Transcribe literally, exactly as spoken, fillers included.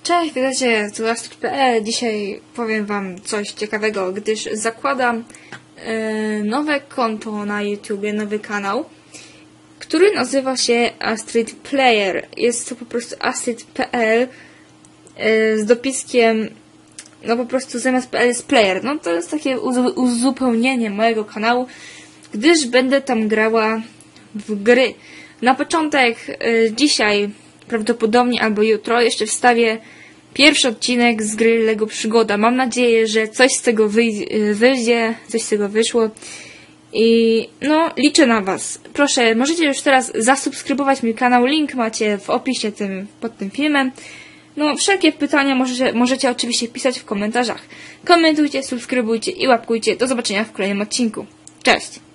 Cześć, witajcie z Elastic kropka p l. Dzisiaj powiem wam coś ciekawego, gdyż zakładam e, nowe konto na YouTubie, nowy kanał, który nazywa się Astrid Player. Jest to po prostu astrid kropka p l e, z dopiskiem, no po prostu zamiast P L jest Player. No to jest takie uzupełnienie mojego kanału, gdyż będę tam grała w gry. Na początek e, dzisiaj, prawdopodobnie albo jutro, jeszcze wstawię pierwszy odcinek z gry LEGO Przygoda. Mam nadzieję, że coś z tego wyjdzie, coś z tego wyszło. I no, liczę na was. Proszę, możecie już teraz zasubskrybować mój kanał. Link macie w opisie tym, pod tym filmem. No, wszelkie pytania możecie, możecie oczywiście pisać w komentarzach. Komentujcie, subskrybujcie i łapkujcie. Do zobaczenia w kolejnym odcinku. Cześć!